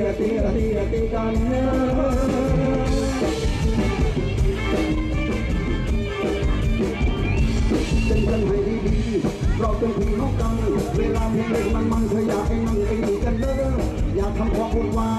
กันเป็นกันให้ดีๆเราเป็นพี่น้องกันเวลาที่เล่นมันเธออยากให้นั่งไอ้นี่กันเด้ออย่าทำความวุ่นวา